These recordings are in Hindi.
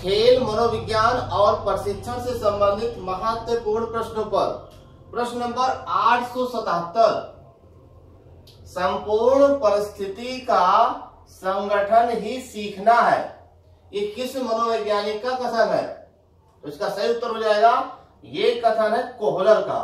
खेल मनोविज्ञान और प्रशिक्षण से संबंधित महत्वपूर्ण प्रश्नों पर प्रश्न नंबर 877। संपूर्ण परिस्थिति का संगठन ही सीखना है, ये किस मनोवैज्ञानिक का कथन है? तो इसका सही उत्तर हो जाएगा, ये कथन है कोहलर का।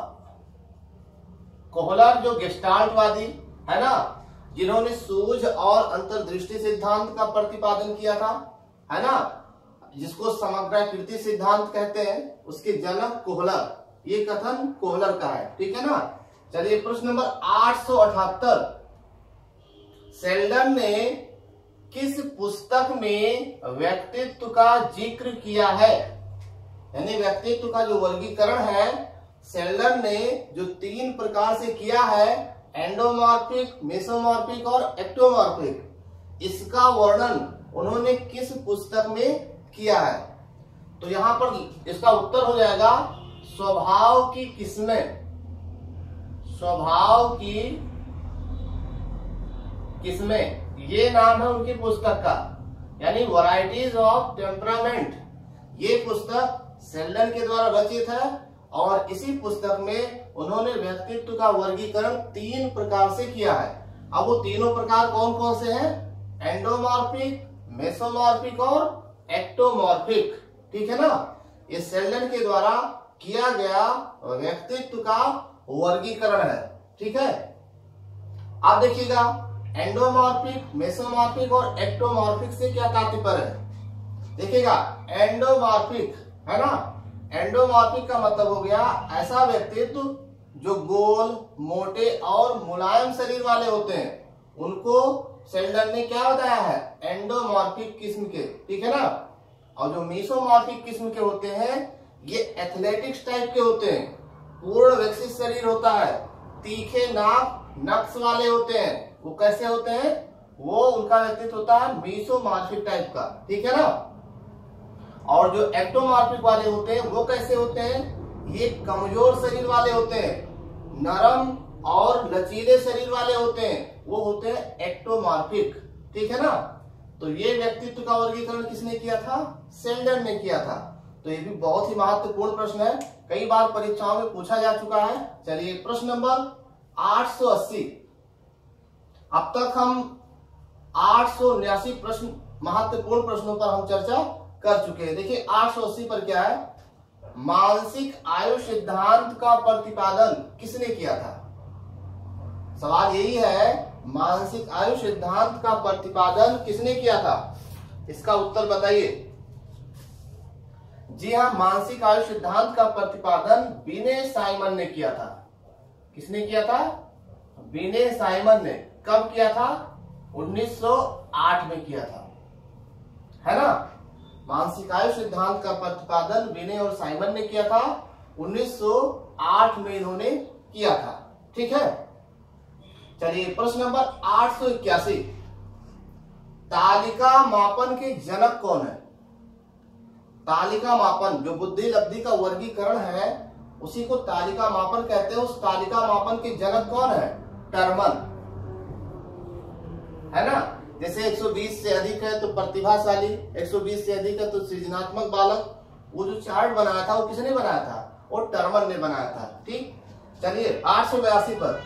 कोहलर जो गेस्टाल्टवादी है ना, जिन्होंने सूझ और अंतर्दृष्टि सिद्धांत का प्रतिपादन किया था, है ना, जिसको समग्राकृति सिद्धांत कहते हैं, उसके जनक कोहलर, ये कथन कोहलर का है। ठीक है ना। चलिए प्रश्न नंबर 878। सेल्डन ने किस पुस्तक में व्यक्तित्व का जिक्र किया है? यानी व्यक्तित्व का जो वर्गीकरण है सेल्डन ने जो 3 प्रकार से किया है, एंडोमॉर्फिक, मेसोमॉर्फिक और एक्टोमॉर्फिक, इसका वर्णन उन्होंने किस पुस्तक में किया है? तो यहां पर इसका उत्तर हो जाएगा स्वभाव की किस्में। स्वभाव की किस्में, ये नाम है उनकी पुस्तक का, यानी वैरायटीज ऑफ टेम्परामेंट। ये पुस्तक सेल्डन के द्वारा रचित है और इसी पुस्तक में उन्होंने व्यक्तित्व का वर्गीकरण 3 प्रकार से किया है। अब वो तीनों प्रकार कौन कौन से हैं? एंडोमॉर्फिक, मेसोमॉर्फिक और एक्टोमॉर्फिक। ठीक है ना। ये सेल्डन के द्वारा किया गया व्यक्तित्व का वर्गीकरण है। ठीक है। आप देखिएगा, एंडोमॉर्फिक, मेसोमॉर्फिक और एक्टोमॉर्फिक से क्या तात्पर्य है? देखिएगा, एंडोमॉर्फिक है ना, एंडोमॉर्फिक का मतलब हो गया ऐसा व्यक्तित्व जो गोल, मोटे और मुलायम शरीर वाले होते हैं, उनको सेल्डन ने क्या बताया है? एंडोमॉर्फिक किस्म के। ठीक है ना। और जो मेसोमॉर्फिक किस्म के होते हैं, ये एथलेटिक्स टाइप के होते हैं, पूर्ण विकसित शरीर होता है, तीखे नाक, नक्श वाले होते हैं। वो कैसे होते हैं? वो उनका व्यक्तित्व होता है मेसोमॉर्फिक टाइप का। ठीक है ना। और जो एक्टोमॉर्फिक वाले होते हैं वो कैसे होते हैं? ये कमजोर शरीर वाले होते हैं, नरम और लचीले शरीर वाले होते हैं, वो होते हैं एक्टोमॉर्फिक। ठीक है ना। तो ये व्यक्तित्व का वर्गीकरण किसने किया था? सेल्डन ने किया था। तो ये भी बहुत ही महत्वपूर्ण प्रश्न है, कई बार परीक्षाओं में पूछा जा चुका है। चलिए प्रश्न नंबर 880। अब तक हम 879 प्रश्न, महत्वपूर्ण प्रश्नों पर हम चर्चा कर चुके हैं। देखिए 880 पर क्या है? मानसिक आयु सिद्धांत का प्रतिपादन किसने किया था? सवाल यही है, मानसिक आयु सिद्धांत का प्रतिपादन किसने किया था? इसका उत्तर बताइए। जी हाँ, मानसिक आयु सिद्धांत का प्रतिपादन विने साइमन ने किया था। किसने किया था? विने साइमन ने। कब किया था? 1908 में किया था, है ना। मानसिक आयु सिद्धांत का प्रतिपादन विने और साइमन ने किया था, 1908 में इन्होंने किया था। ठीक है। चलिए प्रश्न नंबर 881। तालिका मापन के जनक कौन है? तालिका मापन, जो बुद्धि लब्धि का वर्गीकरण है, उसी को तालिका मापन कहते हैं। उस तालिका मापन के जनक कौन है? टर्मन, है ना। जैसे 120 से अधिक है तो प्रतिभाशाली, 120 से अधिक है तो सृजनात्मक बालक। वो जो चार्ट बनाया था वो किसने बनाया था? वो टर्मन ने बनाया था। ठीक। चलिए 882 पर,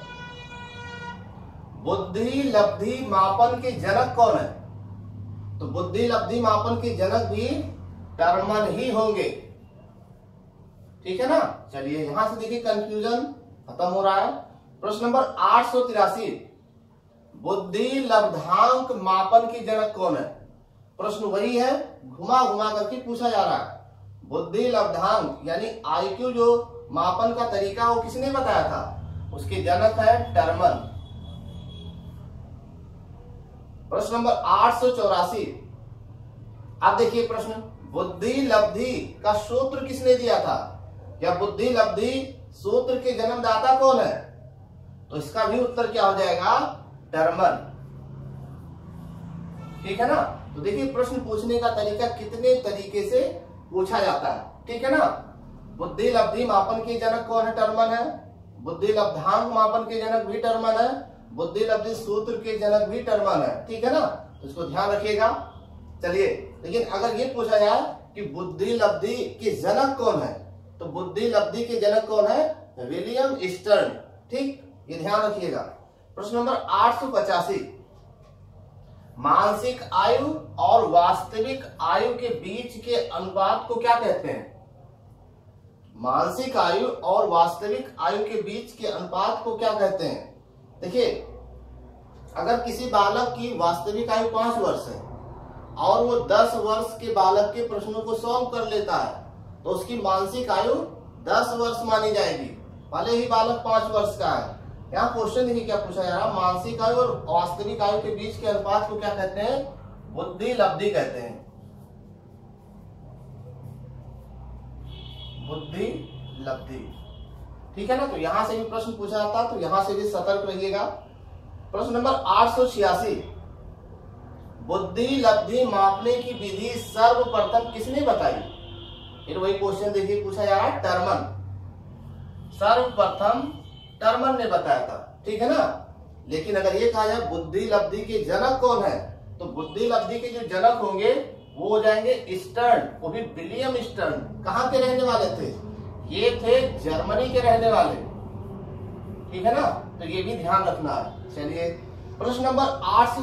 बुद्धि लब्धि मापन के जनक कौन है? तो बुद्धि लब्धि मापन के जनक भी टर्मन ही होंगे। ठीक है ना। चलिए यहां से देखिए कंफ्यूजन खत्म हो रहा है। प्रश्न नंबर 883। बुद्धि लब्धांक मापन के जनक कौन है? प्रश्न वही है, घुमा घुमा करके पूछा जा रहा है। बुद्धि लब्धांक यानी आईक्यू जो मापन का तरीका, वो किसने बताया था? उसके जनक है टर्मन। प्रश्न नंबर 884। अब देखिए प्रश्न, बुद्धि लब्धि का सूत्र किसने दिया था? या बुद्धि लब्धि सूत्र के जन्मदाता कौन है? तो इसका भी उत्तर क्या हो जाएगा? टर्मन। ठीक है ना। तो देखिए प्रश्न पूछने का तरीका कितने तरीके से पूछा जाता है। ठीक है ना। बुद्धि लब्धि मापन के जनक कौन है? टर्मन है। बुद्धि लब्धांक मापन के जनक भी टर्मन है। बुद्धि लब्धि सूत्र के जनक भी टर्मन है। ठीक है ना। तो इसको ध्यान रखिएगा। चलिए लेकिन अगर ये पूछा जाए कि बुद्धि लब्धि के जनक कौन है, तो बुद्धि लब्धि के जनक कौन है? William Stern. ठीक, ये ध्यान रखिएगा। प्रश्न नंबर 885, मानसिक आयु और वास्तविक आयु के बीच के अनुपात को क्या कहते हैं? मानसिक आयु और वास्तविक आयु के बीच के अनुपात को क्या कहते हैं? देखिए, अगर किसी बालक की वास्तविक आयु 5 वर्ष है और वो 10 वर्ष के बालक के प्रश्नों को सॉल्व कर लेता है, तो उसकी मानसिक आयु 10 वर्ष मानी जाएगी, भले ही बालक 5 वर्ष का है। यहाँ क्वेश्चन देखिए क्या पूछा जा रहा है, मानसिक आयु और वास्तविक आयु के बीच के अनुपात को क्या कहते हैं? बुद्धि लब्धि कहते हैं। बुद्धि लब्धि, ठीक है ना। तो यहां से भी प्रश्न पूछा जाता है, तो यहां से भी सतर्क रहिएगा। प्रश्न नंबर 886, बुद्धि लब्धि मापने की विधि सर्वप्रथम किसने बताई? फिर वही क्वेश्चन देखिए पूछा जा रहा है, टर्मन। सर्वप्रथम टर्मन ने बताया था, ठीक है ना। लेकिन अगर ये कहा जाए बुद्धि लब्धि के जनक कौन है, तो बुद्धि लब्धि के जो जनक होंगे वो हो जाएंगे स्टर्न, वो भी विलियम स्टर्न। कहाँ के रहने वाले थे? ये थे जर्मनी के रहने वाले, ठीक है ना। तो ये भी ध्यान रखना है। चलिए प्रश्न नंबर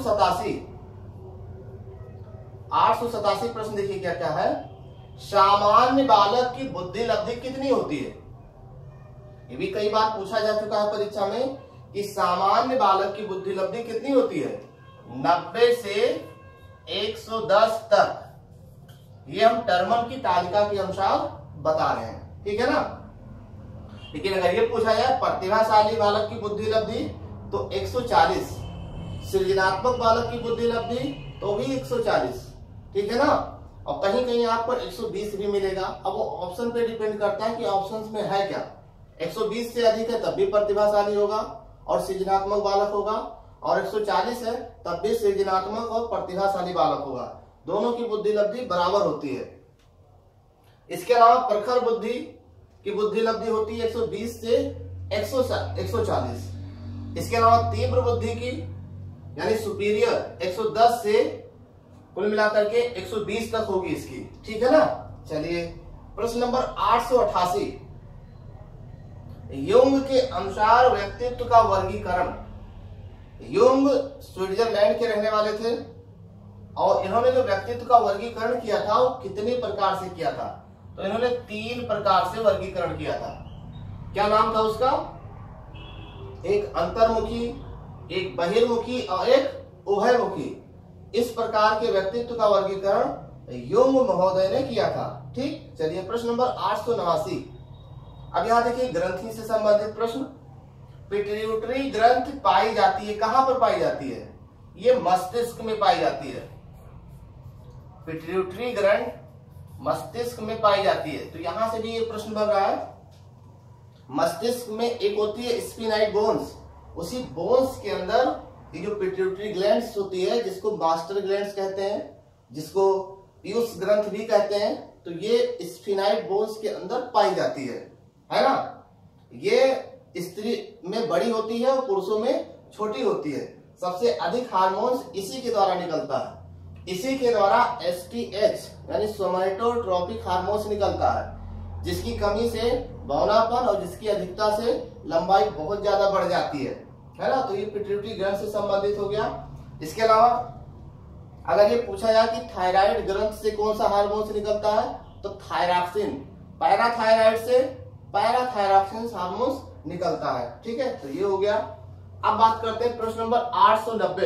887 प्रश्न देखिए क्या क्या है। सामान्य बालक की बुद्धि लब्धि कितनी होती है? ये भी कई बार पूछा जा चुका है परीक्षा में कि सामान्य बालक की बुद्धि लब्धि कितनी होती है? 90 से 110 तक। ये हम टर्मन की तालिका के अनुसार बता रहे हैं, ठीक है ना। लेकिन अगर ये पूछा जाए प्रतिभाशाली बालक की बुद्धि लब्धि तो 140, सृजनात्मक बालक की बुद्धि लब्धि तो भी 140, ठीक है ना। और कहीं कहीं आपको 120 भी मिलेगा। अब वो ऑप्शन पे डिपेंड करता है कि ऑप्शंस में है क्या। 120 से अधिक है तब भी प्रतिभाशाली होगा और सृजनात्मक बालक होगा, और 140 है तब भी सृजनात्मक और प्रतिभाशाली बालक होगा। दोनों की बुद्धि लब्धि बराबर होती है। इसके अलावा प्रखर बुद्धि की बुद्धि लब्धि होती है 120 से 140। इसके अलावा तीव्र बुद्धि की यानी सुपीरियर 110 से कुल मिलाकर के 120 तक होगी इसकी, ठीक है ना। चलिए प्रश्न नंबर 888, युंग के अनुसार व्यक्तित्व का वर्गीकरण। युंग स्विट्जरलैंड के रहने वाले थे और इन्होंने जो व्यक्तित्व का वर्गीकरण किया था वो कितने प्रकार से किया था? तो इन्होंने 3 प्रकार से वर्गीकरण किया था। क्या नाम था उसका? एक अंतर्मुखी, एक बहिर्मुखी और एक उभयमुखी। इस प्रकार के व्यक्तित्व का वर्गीकरण युंग महोदय ने किया था, ठीक। चलिए प्रश्न नंबर 889, अब यहां देखिए ग्रंथि से संबंधित प्रश्न। पिट्यूटरी ग्रंथ पाई जाती है, कहां पर पाई जाती है? ये मस्तिष्क में पाई जाती है। पिट्यूटरी ग्रंथ मस्तिष्क में पाई जाती है। तो यहां से भी ये प्रश्न बन रहा है। मस्तिष्क में एक होती है स्फिनाइड बोन्स, उसी बोन्स के अंदर ये जो पिट्यूटरी ग्लैंड्स होती है, जिसको मास्टर ग्लैंड्स कहते हैं, जिसको पीयूष ग्रंथ भी कहते हैं, तो ये स्फिनाइड बोन्स के अंदर पाई जाती है ना। ये स्त्री में बड़ी होती है और पुरुषों में छोटी होती है। सबसे अधिक हार्मोन्स इसी के द्वारा निकलता है। इसी के द्वारा एसटीएच यानी सोमैटोट्रोपिक हार्मोन्स निकलता है, जिसकी कमी से बौनापन और जिसकी अधिकता से लंबाई बहुत ज्यादा बढ़ जाती है ना। तो ये पिट्यूटरी ग्रंथ से संबंधित हो गया। इसके अलावा अगर ये पूछा जाए कि थायराइड ग्रंथ से कौन सा हार्मोन निकलता है, तो थायरॉक्सिन, पैराथायराइड से पैराथायरॉक्सिन हार्मोन निकलता है, ठीक है। तो ये हो गया। अब बात करते हैं प्रश्न नंबर 890,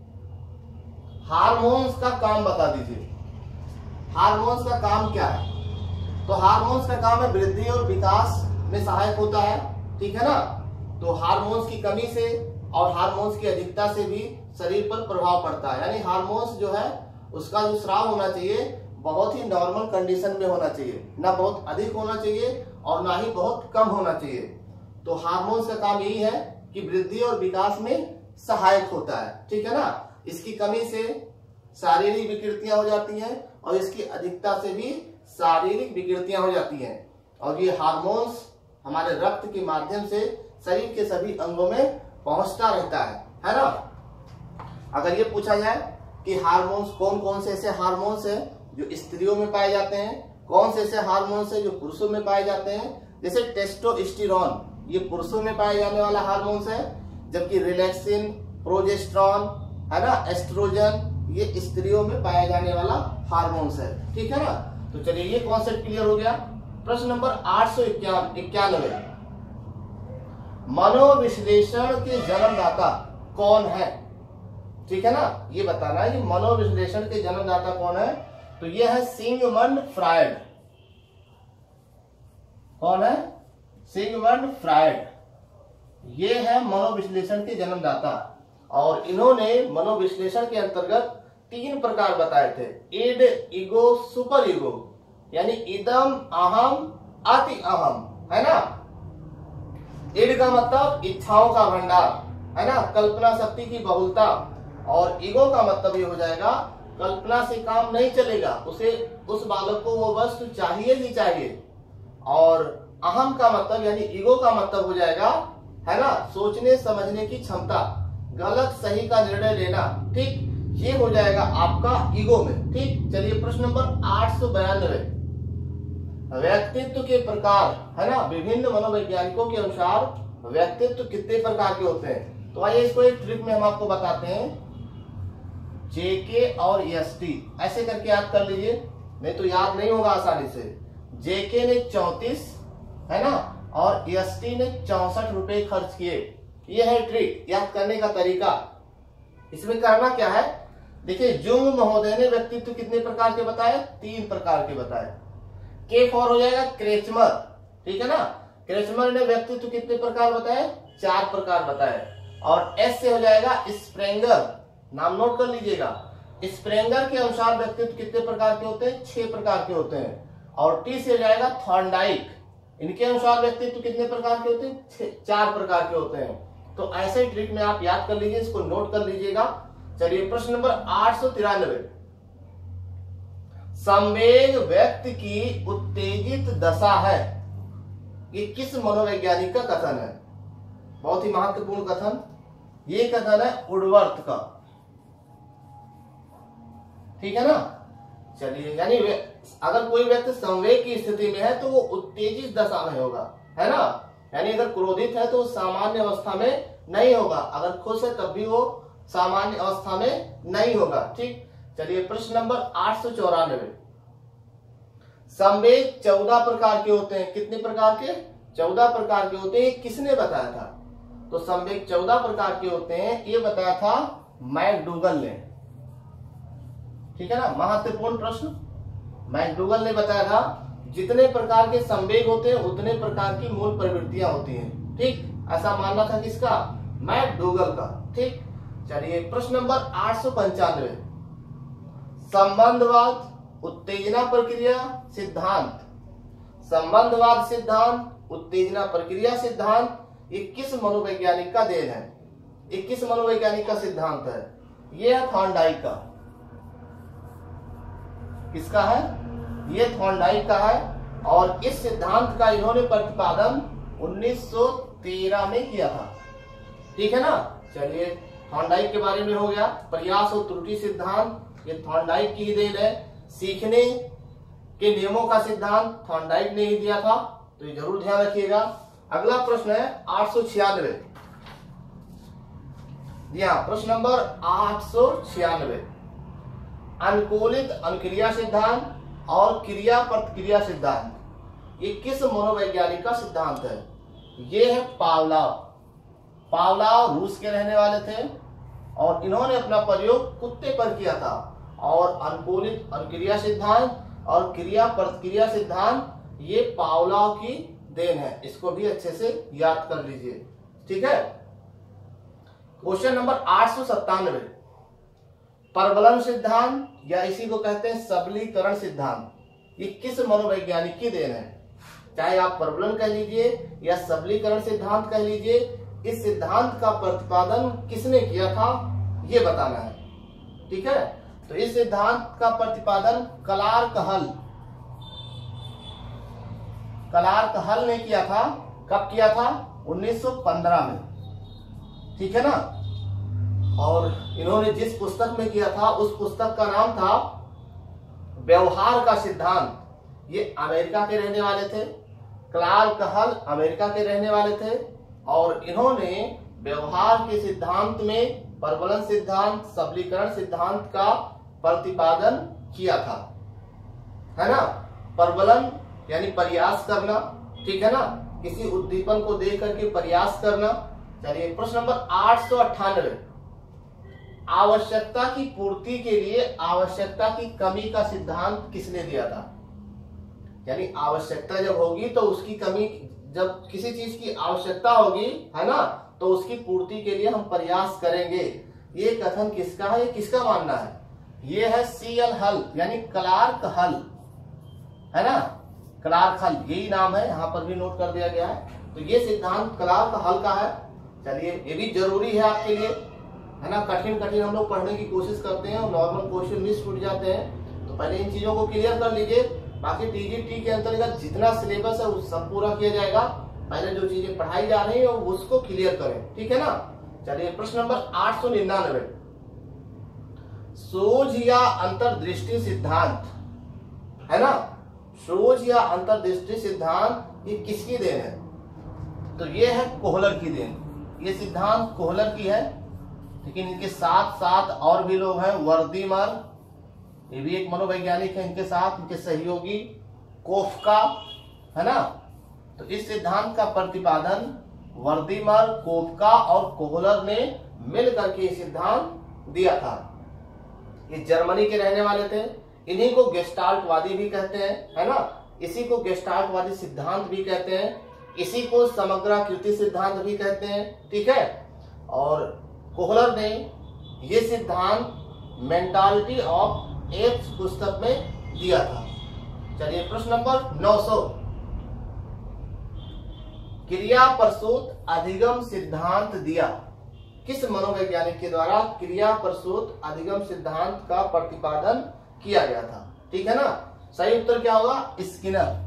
हार्मोन्स का काम बता दीजिए। हार्मोन्स का काम क्या है? तो हार्मोन्स का काम है वृद्धि और विकास में सहायक होता है, ठीक है ना। तो हार्मोन्स की कमी से और हार्मोन्स की अधिकता से भी शरीर पर प्रभाव पड़ता है। यानी हार्मोन्स जो है उसका जो स्राव होना चाहिए बहुत ही नॉर्मल कंडीशन में होना चाहिए, ना बहुत अधिक होना चाहिए और ना ही बहुत कम होना चाहिए। तो हार्मोन्स का काम यही है कि वृद्धि और विकास में सहायक होता है, ठीक है ना। इसकी कमी से शारीरिक विकृतियां हो जाती हैं और इसकी अधिकता से भी शारीरिक विकृतियां हो जाती हैं। और ये हार्मोन्स हमारे रक्त के माध्यम से शरीर के सभी अंगों में पहुंचता रहता है ना। अगर ये पूछा जाए कि हार्मोन्स कौन कौन से ऐसे हार्मोन्स हैं जो स्त्रियों में पाए जाते हैं, कौन से ऐसे हार्मोन्स है जो पुरुषों में पाए जाते हैं, जैसे टेस्टोस्टेरोन ये पुरुषों में पाए जाने वाला हार्मोन्स है, जबकि रिलैक्सिन, प्रोजेस्टेरॉन है ना, एस्ट्रोजन ये स्त्रियों में पाया जाने वाला हार्मोन्स है। ठीक है ना। तो चलिए ये कॉन्सेप्ट क्लियर हो गया। प्रश्न नंबर 891, मनोविश्लेषण के जन्मदाता कौन है? ठीक है ना, ये बताना है कि मनोविश्लेषण के जन्मदाता कौन है। तो ये है सिगमंड फ्रायड। कौन है? Sigmund Freud. ये है मनोविश्लेषण के जन्मदाता। और इन्होंने मनोविश्लेषण के अंतर्गत 3 प्रकार बताए थे, इड, ईगो, सुपर ईगो, यानी इदम, अहम, अति अहम, है ना। इड का मतलब इच्छाओं का भंडार, है ना, कल्पना शक्ति की बहुलता। और ईगो का मतलब ये हो जाएगा कल्पना से काम नहीं चलेगा, उसे उस बालक को वो वस्तु चाहिए ही चाहिए। और अहम का मतलब यानी ईगो का मतलब हो जाएगा, है ना, सोचने समझने की क्षमता, गलत सही का निर्णय लेना। ठीक, ये हो जाएगा आपका ईगो में। ठीक, चलिए प्रश्न नंबर 892, व्यक्तित्व के प्रकार, है ना, विभिन्न मनोवैज्ञानिकों के अनुसार व्यक्तित्व कितने प्रकार के होते हैं। तो आइए इसको एक ट्रिक में हम आपको बताते हैं, जेके और एसटी ऐसे करके याद कर लीजिए, नहीं तो याद नहीं होगा आसानी से। जेके ने 34, है ना, और एसटी ने 64 रुपए खर्च किए। ये है ट्रिक याद करने का तरीका। इसमें करना क्या है, देखिए जुंग महोदय ने व्यक्तित्व कितने प्रकार के बताए, 3 प्रकार के बताए। के फॉर हो जाएगा क्रेचमर, ठीक है ना, क्रेचमर ने व्यक्तित्व कितने प्रकार बताए, 4 प्रकार बताए। और एस से हो जाएगा स्प्रेंगर, नाम नोट कर लीजिएगा, स्प्रेंगर के अनुसार व्यक्तित्व कितने प्रकार के होते हैं, 6 प्रकार के होते हैं। और टी से हो जाएगा थॉर्नडाइक, इनके अनुसार व्यक्तित्व कितने प्रकार के होते हैं, 4 प्रकार के होते हैं। तो ऐसे ट्रिक में आप याद कर लीजिए, इसको नोट कर लीजिएगा। चलिए प्रश्न नंबर 893, संवेग व्यक्ति की उत्तेजित दशा है, ये किस मनोवैज्ञानिक का कथन है? बहुत ही महत्वपूर्ण कथन, ये कथन है वुडवर्थ का। ठीक है ना। चलिए, यानी अगर कोई व्यक्ति संवेग की स्थिति में है तो वो उत्तेजित दशा में होगा, है ना, यानी अगर क्रोधित है तो सामान्य अवस्था में नहीं होगा, अगर खुश है तब भी वो सामान्य अवस्था में नहीं होगा। ठीक, चलिए प्रश्न नंबर 894, संवेग 14 प्रकार के होते हैं, कितने प्रकार के, 14 प्रकार के होते हैं, किसने बताया था? तो संवेग 14 प्रकार के होते हैं, ये बताया था मैकडूगल ने। ठीक है ना, महत्वपूर्ण प्रश्न, मैकडूगल ने बताया था जितने प्रकार के संवेग होते हैं उतने प्रकार की मूल प्रवृत्तियां होती हैं। ठीक, ऐसा मानना था किसका, मैकडूगल का। ठीक, चलिए प्रश्न नंबर 895, संबंधवाद उत्तेजना प्रक्रिया सिद्धांत, संबंधवाद सिद्धांत, उत्तेजना प्रक्रिया सिद्धांत, ये किस मनोवैज्ञानिक का देन है, ये किस मनोवैज्ञानिक का सिद्धांत है? ये है थॉर्नडाइक का। किसका है? ये थॉर्नडाइक का है। और इस सिद्धांत का इन्होंने प्रतिपादन 1913 में किया था। ठीक है ना। चलिए, थॉर्नडाइक के बारे में हो गया। प्रयास और त्रुटि सिद्धांत, ये थॉर्नडाइक की ही देन है। सीखने के नियमों का सिद्धांत थॉर्नडाइक ने ही दिया था, तो ये जरूर ध्यान रखिएगा। अगला प्रश्न है 896। जी हाँ, प्रश्न नंबर 896, अनुकूलित अनुक्रिया सिद्धांत और क्रिया प्रतिक्रिया सिद्धांत, ये किस मनोवैज्ञानिक का सिद्धांत है? ये है पावलोव। पावलोव रूस के रहने वाले थे और इन्होंने अपना प्रयोग कुत्ते पर किया था। और अनुकूलित अनुक्रिया सिद्धांत और क्रिया प्रतिक्रिया सिद्धांत ये पावलोव की देन है। इसको भी अच्छे से याद कर लीजिए। ठीक है। क्वेश्चन नंबर 897, प्रबलन सिद्धांत या इसी को कहते हैं सबलीकरण सिद्धांत, ये किस मनोवैज्ञानिक की देन है? चाहे आप प्रबलन कह लीजिए या सबलीकरण सिद्धांत कह लीजिए, इस सिद्धांत का प्रतिपादन किसने किया था ये बताना है। ठीक है। तो इस सिद्धांत का प्रतिपादन क्लार्क हल ने किया था। कब किया था? 1915 में। ठीक है ना। और इन्होंने जिस पुस्तक में किया था उस पुस्तक का नाम था व्यवहार का सिद्धांत, ये अमेरिका के रहने वाले थे। क्लार्क हल अमेरिका के रहने वाले थे और इन्होंने व्यवहार के सिद्धांत में प्रबलन सिद्धांत, सबलीकरण सिद्धांत का प्रतिपादन किया था, है ना। प्रबलन यानी प्रयास करना, ठीक है ना, किसी उद्दीपन को देख करके प्रयास करना। चलिए प्रश्न नंबर 898, आवश्यकता की पूर्ति के लिए आवश्यकता की कमी का सिद्धांत किसने दिया था? यानी आवश्यकता जब होगी तो उसकी कमी, जब किसी चीज की आवश्यकता होगी, है ना, तो उसकी पूर्ति के लिए हम प्रयास करेंगे। ये कथन किसका है, ये किसका मानना है? ये है CL हल यानी क्लार्क हल, है ना, क्लार्क हल यही नाम है, यहाँ पर भी नोट कर दिया गया है। तो ये सिद्धांत क्लार्क हल का है। चलिए ये भी जरूरी है आपके लिए, है ना। कठिन कठिन हम लोग पढ़ने की कोशिश करते हैं और नॉर्मल क्वेश्चन मिस छूट जाते हैं, तो पहले इन चीजों को क्लियर कर लीजिए। बाकी TGT के अंतर्गत जितना सिलेबस है वो सब पूरा किया जाएगा। पहले जो चीजें पढ़ाई जा रही है उसको क्लियर करें, ठीक है ना। चलिए प्रश्न नंबर 899, सोझ या अंतर्दृष्टि सिद्धांत, है ना। सोझ या अंतर्दृष्टि सिद्धांत ये किसकी देन है? तो ये है कोहलर की देन। ये सिद्धांत कोहलर की है, लेकिन इनके साथ साथ और भी लोग हैं। वर्दीमर, ये भी एक मनोवैज्ञानिक है, इनके साथ इनके सहयोगी कोफका, है ना। तो इस सिद्धांत का प्रतिपादन वर्दीमर, कोफका और कोहलर ने मिल करके सिद्धांत दिया था। ये जर्मनी के रहने वाले थे। इन्हीं को गेस्टाल्टवादी भी कहते हैं, है ना। इसी को गेस्टाल्टवादी सिद्धांत भी कहते हैं, इसी को समग्राकृति सिद्धांत भी कहते हैं, ठीक है। और कोहलर ने ये सिद्धांत मेंटालिटी ऑफ एप्स पुस्तक में दिया था। चलिए प्रश्न नंबर 900, क्रिया प्रसूत अधिगम सिद्धांत दिया। किस मनोवैज्ञानिक के द्वारा क्रिया प्रसूत अधिगम सिद्धांत का प्रतिपादन किया गया था? ठीक है ना। सही उत्तर क्या होगा? स्किनर।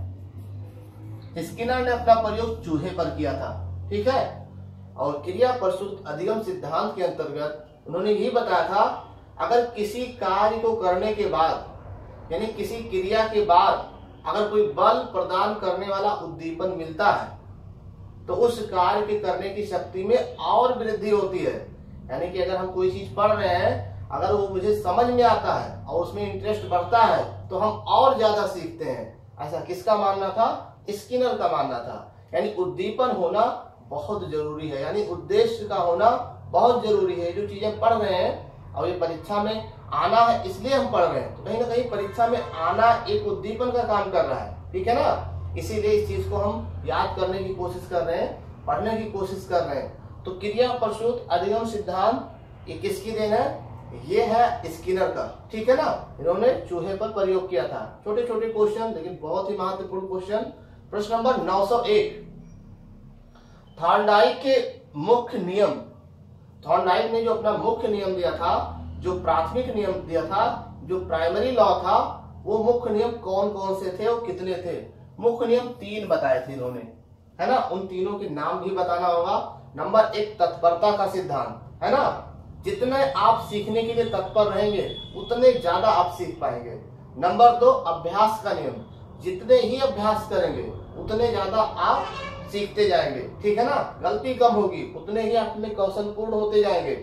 स्किनर ने अपना प्रयोग चूहे पर किया था, ठीक है। और क्रिया प्रसूत अधिगम सिद्धांत के अंतर्गत उन्होंने यही बताया था, अगर किसी कार्य को करने के बाद, यानी किसी क्रिया के बाद अगर कोई बल प्रदान करने वाला उद्दीपन मिलता है तो उस कार्य के करने की शक्ति में और वृद्धि होती है। यानी कि अगर हम कोई चीज पढ़ रहे हैं, अगर वो मुझे समझ में आता है और उसमें इंटरेस्ट बढ़ता है तो हम और ज्यादा सीखते हैं। ऐसा किसका मानना था? स्किनर का मानना था। यानी उद्दीपन होना बहुत जरूरी है, यानी उद्देश्य का होना बहुत जरूरी है। जो चीजें पढ़ रहे हैं और ये परीक्षा में आना है इसलिए हम पढ़ रहे हैं, तो कहीं ना कहीं परीक्षा में आना एक उद्दीपन का काम कर रहा है, ठीक है ना। इसीलिए इस चीज को हम याद करने की कोशिश कर रहे हैं, पढ़ने की कोशिश कर रहे हैं। तो क्रिया प्रसूत अधिगम सिद्धांत ये किसकी देन है? ये है स्किनर का, ठीक है ना। इन्होंने चूहे पर प्रयोग किया था। छोटे छोटे क्वेश्चन लेकिन बहुत ही महत्वपूर्ण क्वेश्चन। प्रश्न नंबर 901, थॉर्नडाइक के मुख्य नियम। थॉर्नडाइक ने जो अपना मुख्य नियम दिया था, जो प्राथमिक नियम दिया था, जो प्राइमरी लॉ था, वो मुख्य नियम कौन कौन से थे और कितने थे? मुख्य नियम 3 बताए थे इन्होंने, है ना। उन तीनों के नाम भी बताना होगा। नंबर 1 तत्परता का सिद्धांत, है ना। जितने आप सीखने के लिए तत्पर रहेंगे उतने ज्यादा आप सीख पाएंगे। नंबर 2 अभ्यास का नियम, जितने ही अभ्यास करेंगे उतने ज्यादा आप सीखते जाएंगे, ठीक है ना। गलती कम होगी उतने ही आप में कौशल पूर्ण होते जाएंगे।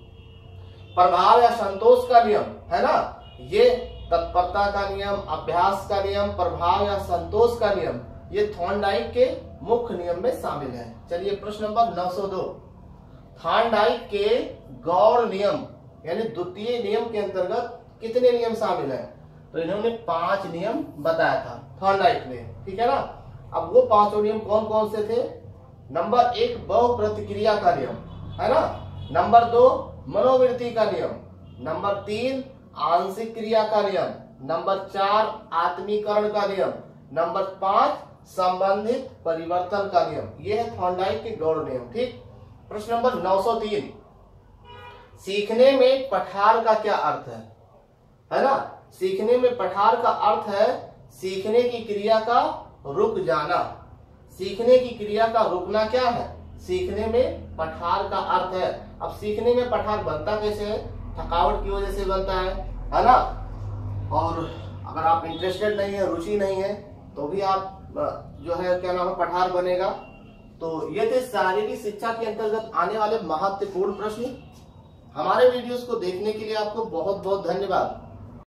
प्रभाव या संतोष का नियम, है ना। ये तत्परता का नियम, अभ्यास का नियम, प्रभाव या संतोष का नियम, ये थॉर्नडाइक के मुख्य नियम में शामिल है। चलिए प्रश्न नंबर 902, थॉर्नडाइक के गौड़ नियम यानी द्वितीय नियम के अंतर्गत कितने नियम शामिल हैं? तो इन्होंने 5 नियम बताया था थॉर्नडाइक ने, ठीक है ना। अब वो 5 नियम कौन कौन से थे? नंबर 1 बहुप्रतिक्रिया का नियम, है ना। नंबर 2 मनोवृत्ति का नियम। नंबर 3 आंशिक क्रिया का नियम। नंबर 4 आत्मीकरण का नियम। नंबर 5 संबंधित परिवर्तन का नियम। ये है थॉर्नडाइक के गौड़ नियम, ठीक। प्रश्न नंबर 903, सीखने में पठार का क्या अर्थ है ना। सीखने में पठार का अर्थ है सीखने की क्रिया का रुक जाना। सीखने की क्रिया का रुकना क्या है? सीखने में पठार का अर्थ है। अब सीखने में पठार बनता कैसे है? थकावट की वजह से बनता है ना। और अगर आप इंटरेस्टेड नहीं है, रुचि नहीं है, तो भी आप जो है क्या नाम है पठार बनेगा। तो ये थे शारीरिक शिक्षा के अंतर्गत आने वाले महत्वपूर्ण प्रश्न। हमारे वीडियोस को देखने के लिए आपको बहुत बहुत धन्यवाद।